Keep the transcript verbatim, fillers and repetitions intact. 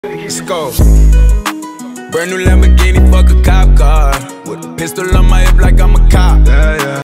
Let's go. Brand new Lamborghini, fuck a cop car. With a pistol on my hip like I'm a cop. Yeah, yeah.